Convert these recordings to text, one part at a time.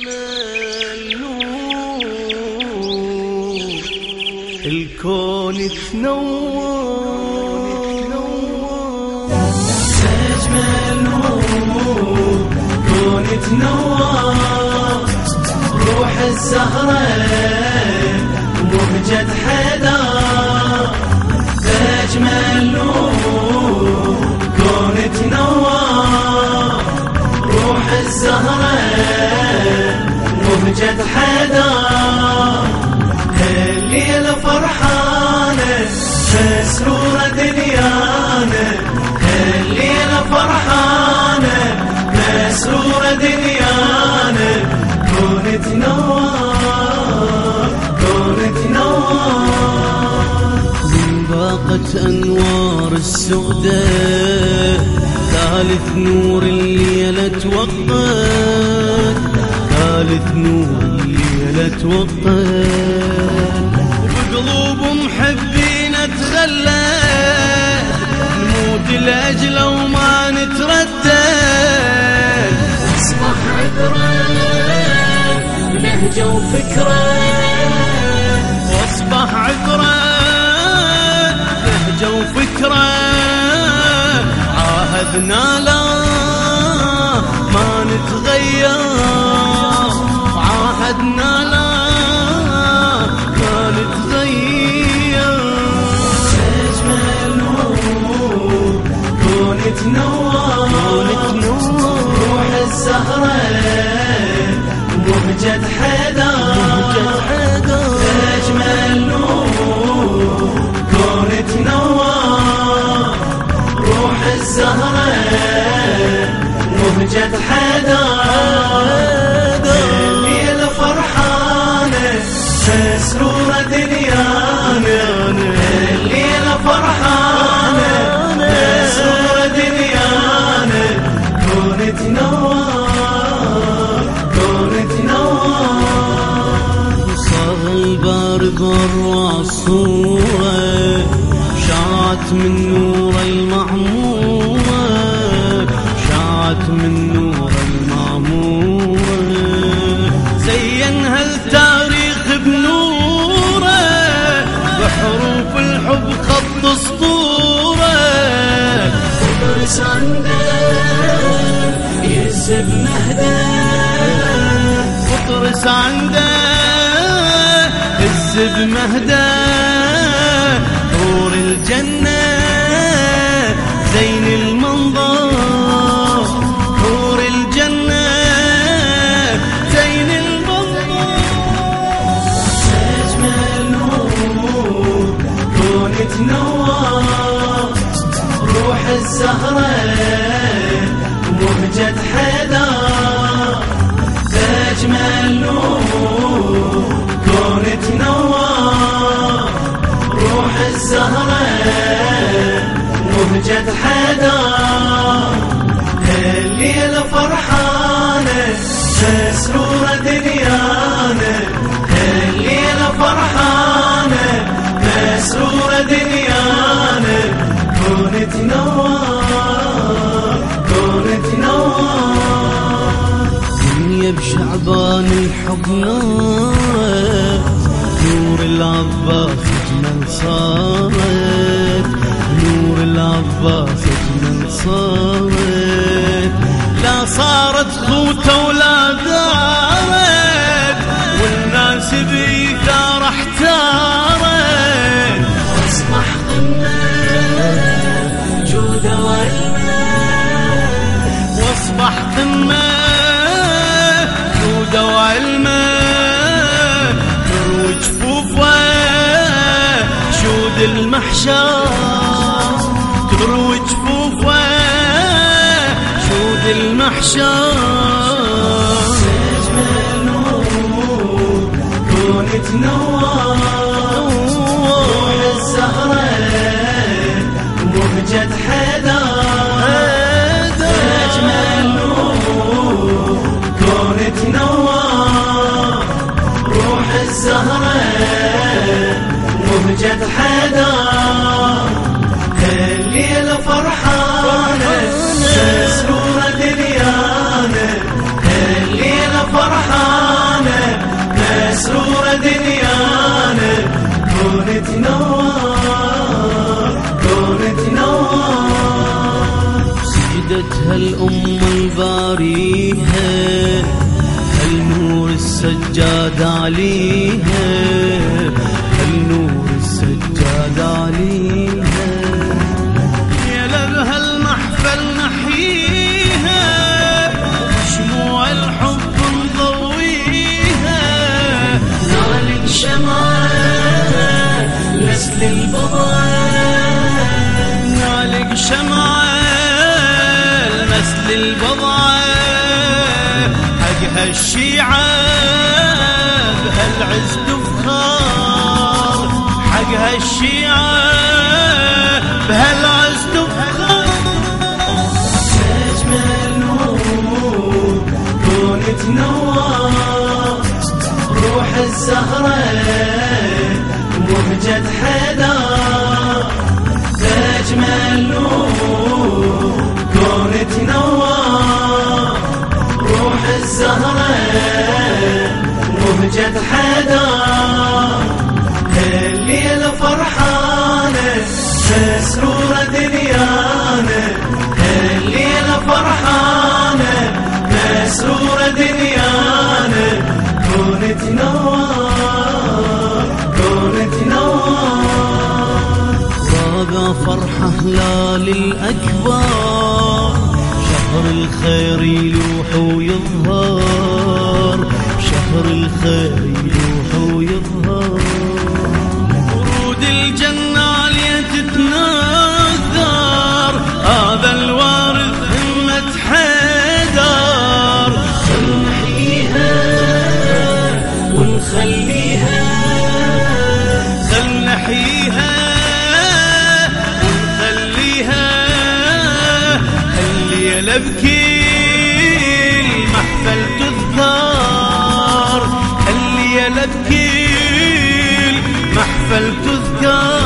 الكون تنور أجمل نور كون تنور روح الزهرة ومهجة حيدر أجمل نور كون تنور روح الزهرة ومهجة حيدر الليلة فرحانة مسرورة دنيانا الليلة فرحانة مسرورة دنيانا كون تنور كون تنور من باقة أنوار السودة ثالث نور الليلة توقد ثالث نور الليلة توقد بقلوب محبين تغلى نموت لأجله وما نتردد أصبح عبرة نهجة وفكرة واصبح عبرة لهجة وفكرة عاهدنا لا ما نتغير عاهدنا لا ما نتغير أجمل نور كون تنور روح الزهرة ومهجة حيدر أجمل نور كون تنور روح الزهرة ومهجة حيدر الليلة فرحانة مسرورة دنيانا الليلة فرحانة مسرورة دنيانا كون تنور كون تنور صار البار بروع الصورة شعت من نور المعمورة شعت من نور المعمورة زينها التاريخ بنوره بحروف الحب خط اسطوره فطرس عنده يهز بمهده فطرس عنده هز بمهده نور الجنة زين المنظر نور الجنة زين المنظر أجمل نور كون تنور روح الزهرة ومهجة حيدر أجمل نور كون تنور روح الزهرة ومهجة حيدر الليلة فرحانة مسرورة دنيانا الليلة فرحانة مسرورة دنيانا كون تنور كون تنور دنيا بشعبان الحب نور العباس اجمل صارت نور العباس اجمل صارت لا صارت خوته ولا دارت والناس بيثار احتارت أصبح قمة جودة وعلمة واصبح قمة جودة وعلمة تروي جفوفه شود المحشر تروي جفوفه شود المحشر أجمل نور كون تنور روح الزهرة ومهجة حيدر أجمل نور كون تنور روح الزهرة ومهجة حيدر الليلة فرحانة مسرورة دنيانا الليلة فرحانة هالأم الباريها، هالنور السجاد عليها، هالنور السجاد عليها. يا لها المحفل نحييها، شموع الحب نضويها. نعلن شمعة لسل البضعة، نعلق شمعة مثل البضعة، حق هالشيعة بهالعز تفخر، حق هالشيعة بهالعز تفخر. أجمل نور كون تنور، روح الزهرة مهجة حيدر. أجمل نور كون تنور، روح الزهرة مهجة حيدر. الليلة فرحانة مسرورة دنيانا، الليلة فرحانة مسرورة دنيانا. كون تنور كون تنور، رابع فرحة هلال الأكبر، شهر الخير يلوح ويظهر، شهر الخير يلوح ويظهر. ورود الجنة عليا تتناثر، هذا الوارث همة حيدر. خليها ونخليها، خل نحييها ونخليها. الليلة بكل محفل تذكر، الليلة بكل محفل تذكر.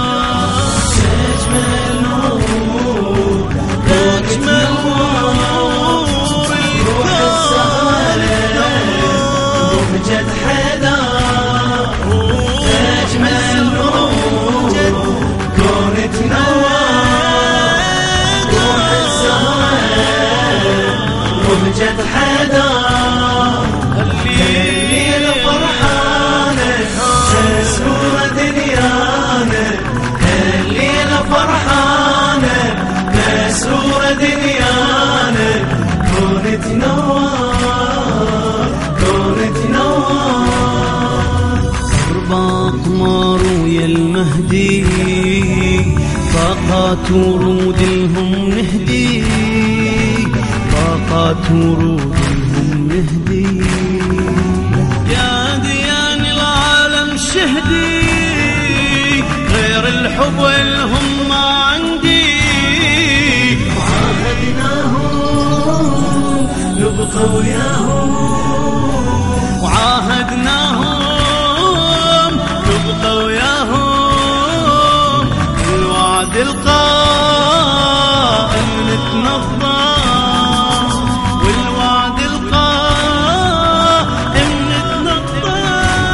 أجمل نور أجمل نور روح الزهرة مهجة حيدر. أجمل نور كون تنور، روح الزهرة مهجة حيدر. الليلة فرحانة مسرورة دنيانا، الليلة فرحانة مسرورة دنيانا. كون تنور كون تنور، رباط مار ويا المهدي، طاقات ورود لهم نهدي، طاقات ورود لهم نهدي. يا ديان العالم شهدي، غير الحب والهم ما عندي. وعاهدناهم نبقى وياهم، وعاهدناهم نبقى وياهم. الوعد القائم نتنظر، والوعد القائم نتنظر.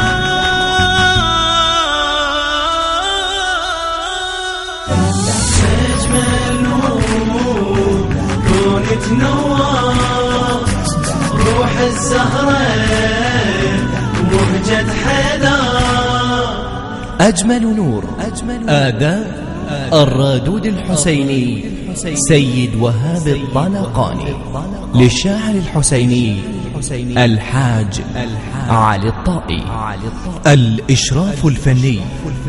أجمل نور كون تنور، روح الزهرة مهجة حيدر. أجمل نور آداء الرادود الحسيني سيد وهاب الطلقاني، للشاعر الحسيني الحاج علي الطائي. الإشراف الفني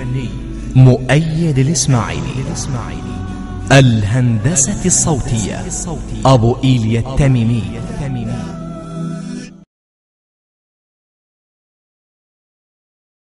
مؤيد الإسماعيلي. الهندسة الصوتية أبو إيليا التميمي.